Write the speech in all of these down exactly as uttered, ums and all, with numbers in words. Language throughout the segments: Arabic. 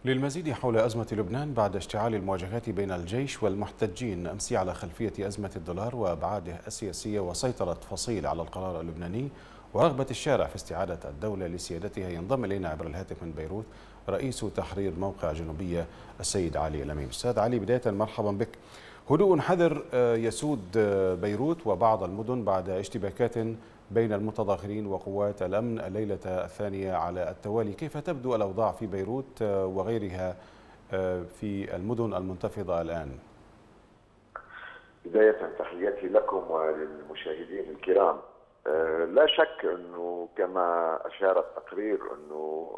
للمزيد حول أزمة لبنان بعد اشتعال المواجهات بين الجيش والمحتجين أمس على خلفية أزمة الدولار وأبعاده السياسية وسيطرة فصيل على القرار اللبناني ورغبة الشارع في استعادة الدولة لسيادتها، ينضم إلينا عبر الهاتف من بيروت رئيس تحرير موقع جنوبية السيد علي الأمين. أستاذ علي، بداية مرحبا بك. هدوء حذر يسود بيروت وبعض المدن بعد اشتباكات بين المتظاهرين وقوات الأمن الليلة الثانية على التوالي، كيف تبدو الأوضاع في بيروت وغيرها في المدن المنتفضة الآن؟ بداية تحياتي لكم وللمشاهدين الكرام. لا شك أنه كما أشار التقرير أنه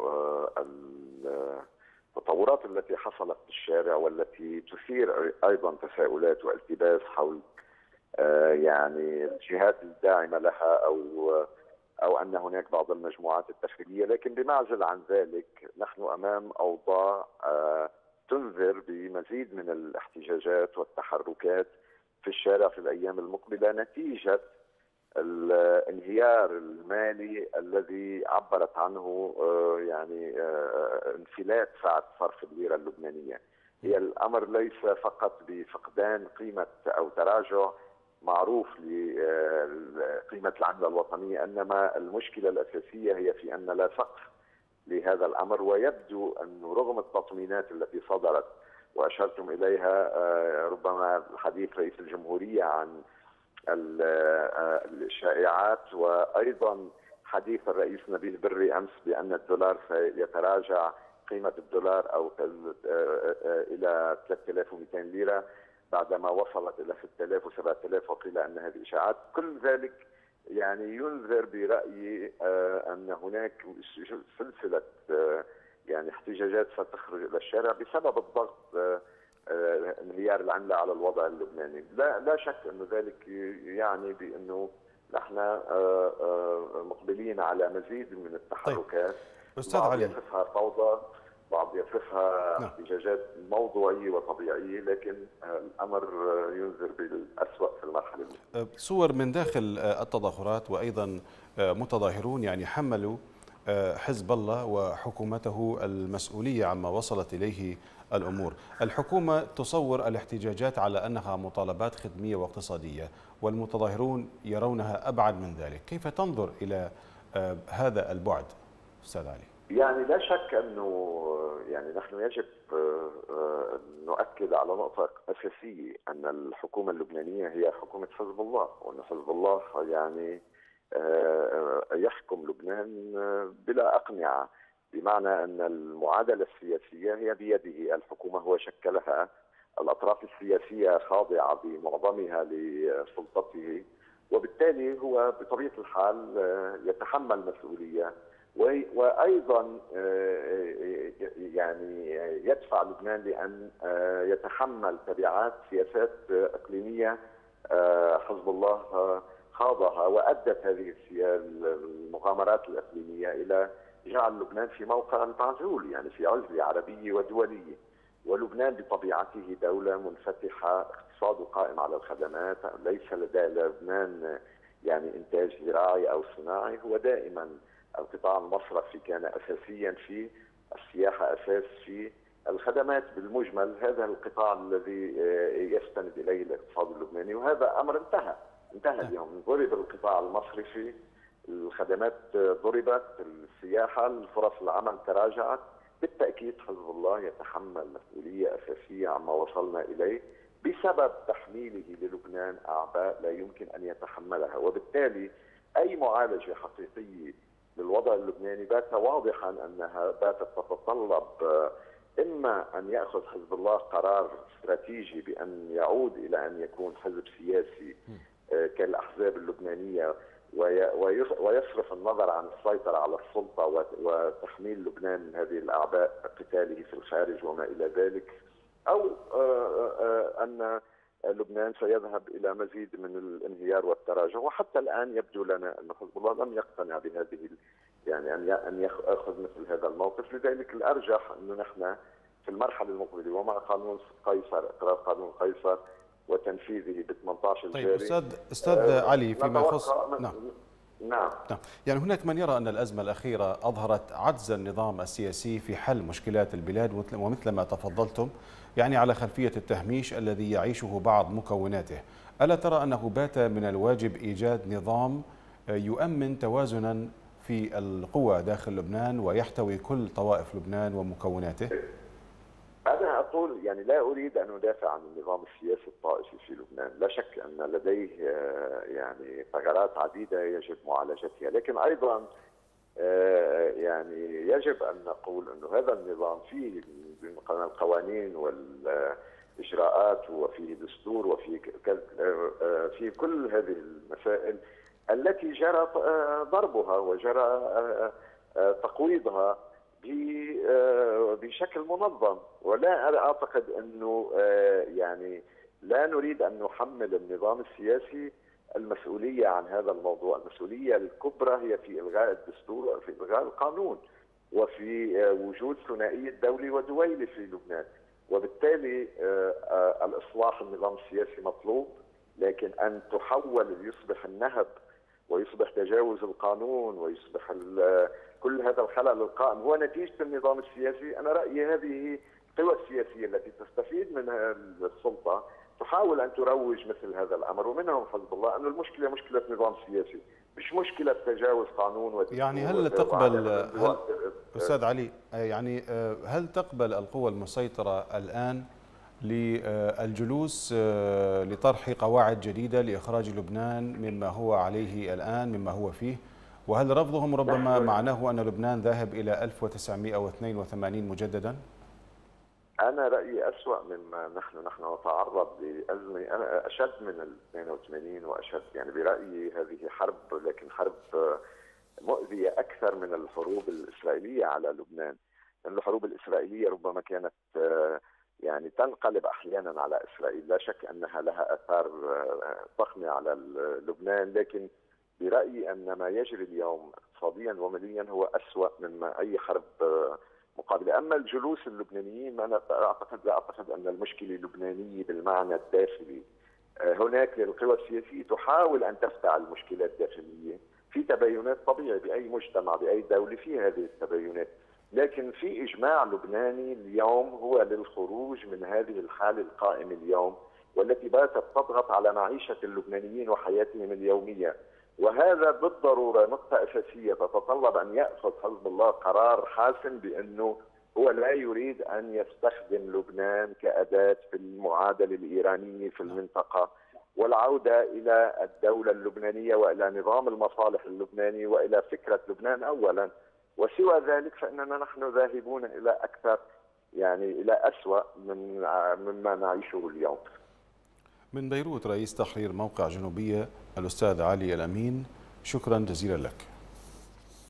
التطورات التي حصلت في الشارع والتي تثير أيضا تساؤلات والتباس حول يعني الجهات الداعمة لها أو أو أن هناك بعض المجموعات الداخلية، لكن بمعزل عن ذلك نحن أمام أوضاع تنذر بمزيد من الاحتجاجات والتحركات في الشارع في الأيام المقبلة نتيجة الانهيار المالي الذي عبرت عنه يعني انفلات سعر صرف الليرة اللبنانية. هي الأمر ليس فقط بفقدان قيمة أو تراجع معروف لقيمة العملة الوطنية، إنما المشكلة الأساسية هي في أن لا سقف لهذا الأمر، ويبدو أن رغم التطمينات التي صدرت وأشرتم إليها ربما الحديث رئيس الجمهورية عن الشائعات وأيضا حديث الرئيس نبيل بري أمس بأن الدولار سيتراجع قيمة الدولار أو إلى ثلاثة آلاف ومئتين ليرة بعدما وصلت إلى ستة آلاف وسبعة آلاف، وقيل أن هذه إشاعات. كل ذلك يعني ينذر برأيي أن هناك سلسلة يعني احتجاجات ستخرج إلى الشارع بسبب الضغط انهيار العملة على الوضع اللبناني. لا لا شك أن ذلك يعني بأنه نحن مقبلين على مزيد من التحركات. طيب. أستاذ بعض علي، يصفها فوضى، بعض يصفها نعم. احتجاجات موضوعية وطبيعية، لكن الأمر ينذر بالأسوأ في المرحلة الأولى. صور من داخل التظاهرات وأيضا متظاهرون يعني حملوا حزب الله وحكومته المسؤولية عما وصلت إليه الأمور. الحكومة تصور الاحتجاجات على أنها مطالبات خدمية واقتصادية، والمتظاهرون يرونها أبعد من ذلك. كيف تنظر إلى هذا البعد أستاذ علي؟ يعني لا شك أنه يعني نحن يجب نؤكد على نقطة أساسية، أن الحكومة اللبنانية هي حكومة حزب الله، وأن حزب الله يعني يحكم لبنان بلا أقنعة، بمعنى أن المعادلة السياسية هي بيده. الحكومة هو شكلها، الأطراف السياسية خاضعة بمعظمها لسلطته، وبالتالي هو بطبيعة الحال يتحمل مسؤولية، وأيضا يعني يدفع لبنان لأن يتحمل تبعات سياسات إقليمية حزب الله خاضها، وأدت هذه المغامرات الإقليمية إلى جعل لبنان في موقع معزول، يعني في عزلة عربية ودولية. ولبنان بطبيعته دولة منفتحة، اقتصاده قائم على الخدمات، ليس لدى لبنان يعني إنتاج زراعي أو صناعي. هو دائما القطاع المصرفي كان أساسيا في السياحة، أساس في الخدمات بالمجمل. هذا القطاع الذي يستند إليه الاقتصاد اللبناني، وهذا أمر انتهى انتهى اليوم. ضرب القطاع المصرفي، الخدمات ضربت، السياحة، الفرص العمل تراجعت. بالتأكيد حزب الله يتحمل مسؤولية أساسية عما وصلنا إليه بسبب تحميله للبنان أعباء لا يمكن أن يتحملها، وبالتالي أي معالجة حقيقية للوضع اللبناني بات واضحا أنها باتت تتطلب إما أن يأخذ حزب الله قرار استراتيجي بأن يعود إلى أن يكون حزب سياسي كالأحزاب اللبنانية ويصرف النظر عن السيطرة على السلطة وتحميل لبنان من هذه الأعباء، قتاله في الخارج وما إلى ذلك، أو أن لبنان سيذهب إلى مزيد من الانهيار والتراجع. وحتى الآن يبدو لنا أن حزب الله لم يقتنع بهذه يعني أن يأخذ مثل هذا الموقف. لذلك الأرجح أنه نحن في المرحلة المقبلة ومع قانون قيصر، إقرار قانون قيصر وتنفيذه ب ثمانية عشر الجاري. طيب أستاذ أستاذ علي، فيما يخص نعم نعم. نعم. يعني هناك من يرى أن الأزمة الأخيرة أظهرت عجز النظام السياسي في حل مشكلات البلاد، ومثل ما تفضلتم يعني على خلفية التهميش الذي يعيشه بعض مكوناته. ألا ترى أنه بات من الواجب إيجاد نظام يؤمن توازنا في القوى داخل لبنان ويحتوي كل طوائف لبنان ومكوناته؟ أنا أقول يعني لا أريد أن أدافع عن النظام السياسي الطائفي في لبنان، لا شك أن لديه يعني ثغرات عديدة يجب معالجتها، لكن أيضا يعني يجب أن نقول أن هذا النظام فيه من القوانين والإجراءات وفيه دستور وفيه في كل هذه المسائل التي جرى ضربها وجرى تقويضها بشكل منظم. ولا أعتقد أنه يعني لا نريد أن نحمل النظام السياسي المسؤولية عن هذا الموضوع. المسؤولية الكبرى هي في إلغاء الدستور وفي إلغاء القانون وفي وجود ثنائية دولي ودويلي في لبنان، وبالتالي الإصلاح النظام السياسي مطلوب، لكن أن تحول يصبح النهب ويصبح تجاوز القانون ويصبح كل هذا الخلل القائم هو نتيجة النظام السياسي. أنا رأيي هذه القوى السياسية التي تستفيد من السلطة تحاول أن تروج مثل هذا الأمر، ومنهم حزب الله، أن المشكلة مشكلة نظام سياسي مش مشكلة تجاوز قانون ودستور. يعني هل تقبل هل أستاذ علي يعني هل تقبل القوى المسيطرة الآن للجلوس لطرح قواعد جديدة لإخراج لبنان مما هو عليه الآن مما هو فيه؟ وهل رفضهم ربما معناه أن لبنان ذاهب إلى ألف وتسعمئة واثنين وثمانين مجددا؟ أنا رأيي أسوأ مما نحن نحن نتعرض لأزمة أنا أشد من ال اثنين وثمانين وأشد. يعني برأيي هذه حرب، لكن حرب مؤذية أكثر من الحروب الإسرائيلية على لبنان، لأن الحروب الإسرائيلية ربما كانت يعني تنقلب أحيانا على إسرائيل، لا شك أنها لها آثار ضخمة على لبنان، لكن برأيي أن ما يجري اليوم اقتصاديا وماليا هو أسوأ مما أي حرب مقابلة. أما الجلوس اللبنانيين أنا أعتقد لا أعتقد أن المشكلة لبنانية بالمعنى الداخلي. هناك القوى السياسية تحاول أن تفتعل المشكلة الداخلية في تباينات طبيعي بأي مجتمع بأي دولة في هذه التباينات، لكن في إجماع لبناني اليوم هو للخروج من هذه الحالة القائمة اليوم والتي باتت تضغط على معيشة اللبنانيين وحياتهم اليومية. وهذا بالضرورة نقطة أساسية تتطلب أن يأخذ حزب الله قرار حاسم بأنه هو لا يريد أن يستخدم لبنان كأداة في المعادلة الإيرانية في المنطقة، والعودة إلى الدولة اللبنانية وإلى نظام المصالح اللبناني وإلى فكرة لبنان أولا، وسوى ذلك فإننا نحن ذاهبون إلى أكثر يعني إلى أسوأ من مما نعيشه اليوم. من بيروت رئيس تحرير موقع جنوبية الأستاذ علي الأمين، شكرا جزيلا لك.